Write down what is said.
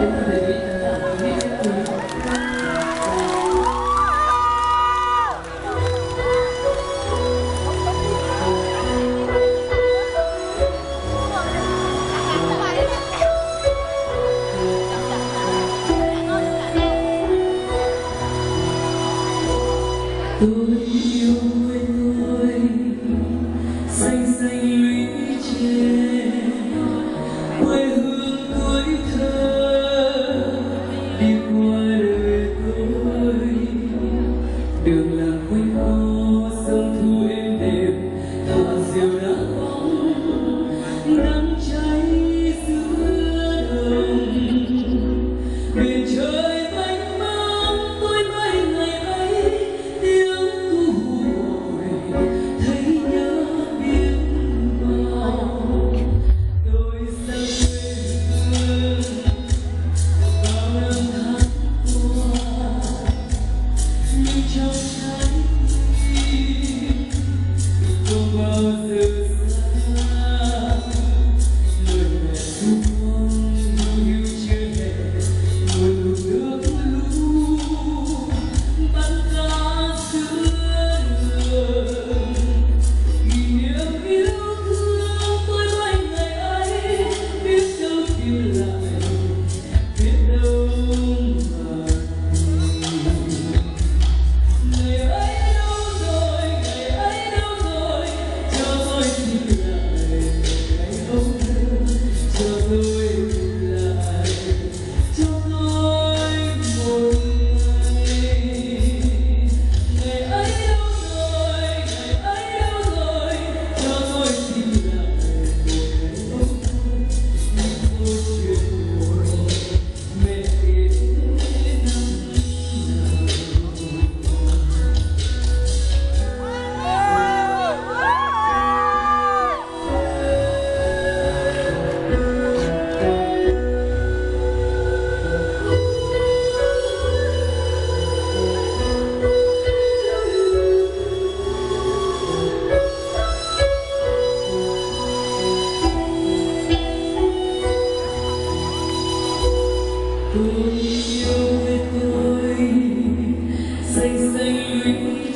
Tôi yêu quê tôi xanh xanh lũy tre, quê hương tuổi thơ đi qua đời tôi. Đường làng quanh co sông thu êm đềm, thả diều đá bóng nắng cháy giữa đồng. Biển trời mênh mang tôi bay ngày ấy, tiếng cu hồi thấy nhớ biết bao. Tôi xa quê hương bao năm tháng qua, nhưng trong trái tim không bao giờ xa. Lời mẹ ru con lưu hiu chưa hề, một luồng nước lũ bắn ra giữa đường. Kỷ niệm yêu thương tôi bay ngày ấy, biết đâu tìm lại, biết đâu mà tìm. Ngày ấy đâu rồi, ngày ấy đâu rồi, cho tôi tìm lại ngày hôm thơ, cho tôi tìm lại, cho tôi một ngày. Ngày ấy đâu rồi, ngày ấy đâu rồi, cho tôi tìm lại một ngày hôm thơ, những câu chuyện của mẹ kể năm nào. Tôi yêu quê tôi xanh xanh lũy